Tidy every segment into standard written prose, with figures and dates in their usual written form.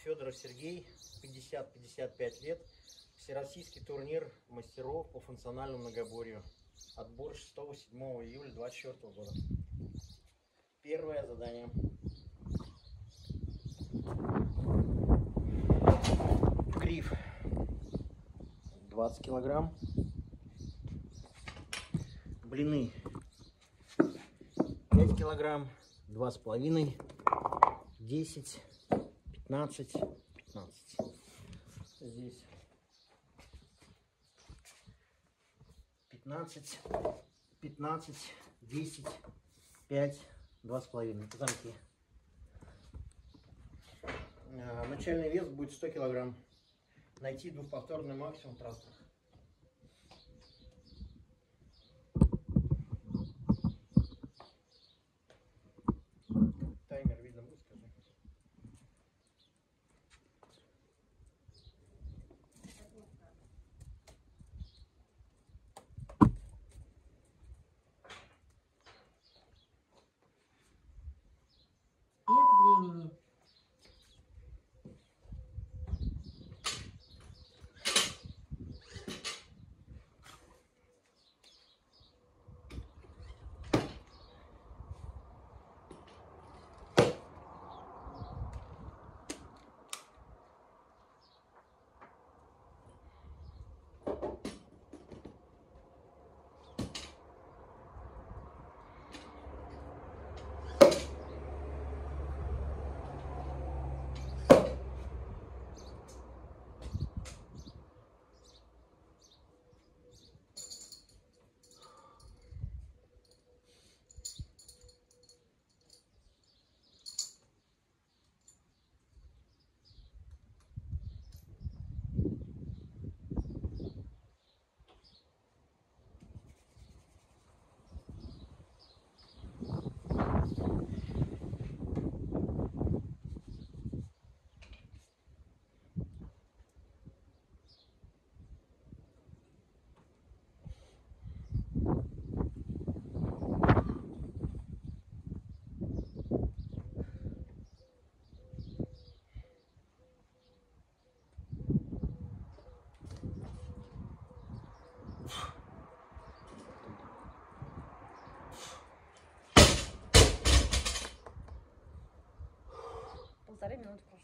Федоров Сергей, 50-55 лет. Всероссийский турнир мастеров по функциональному многоборью. Отбор 6-7 июля 2024 года. Первое задание. Гриф 20 килограмм. Блины 5 килограмм. 2,5, 10, 15, 15. Здесь 15, 15, 10, 5, 2,5. Замки. Начальный вес будет 100 килограмм. Найти двухповторный максимум трактора. Таймер видно будет, скажи. И от времени. Полторы минуты прошло.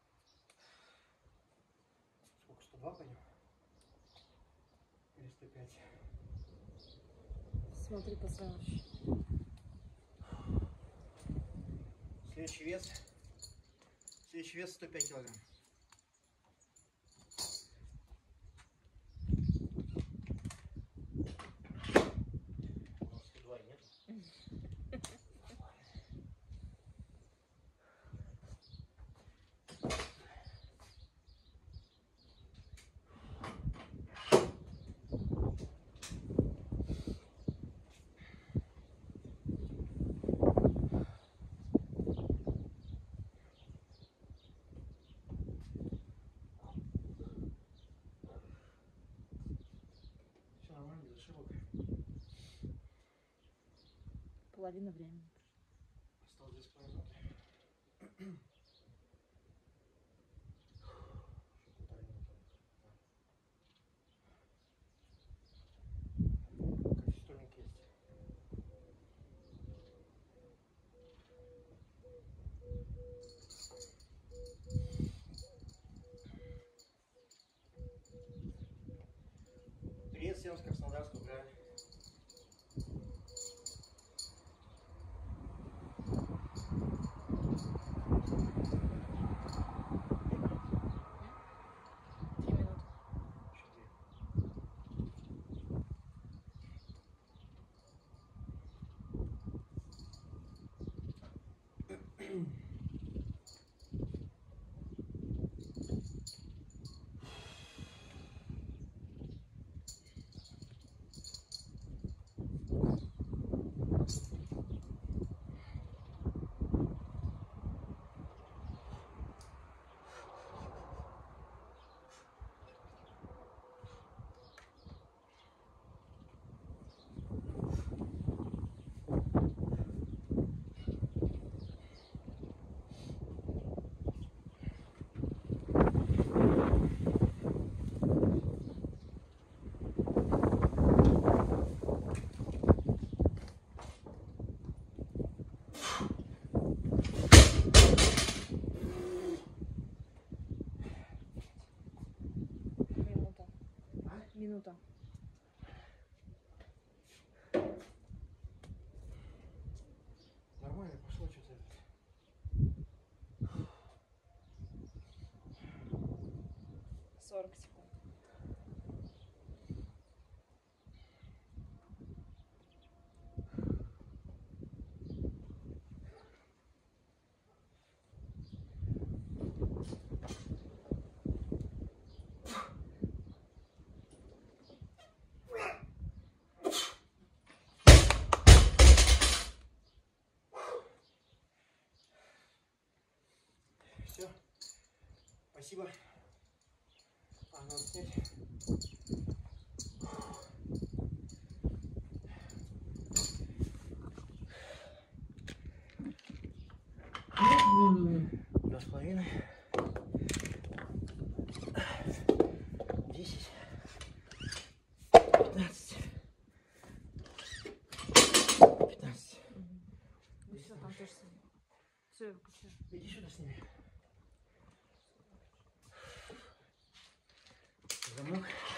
Сколько? 102 пойдем? Или 105? Смотри по своему. Следующий вес. Следующий вес 105 килограмм. У нас 102 нет. Все нормально, без ошибок. Половина времени. Осталось 2,5 минуты. Полторы минуты. Как стольник есть. Привет всем с Краснодарского края. Минута. Нормально пошло что-то. 40 секунд. Все. Спасибо. Надо снять. Времени. 2,5. 10. 15. 15. Ну все, там тоже снимай. Все, я выключаю. Иди сюда с ними. Замок.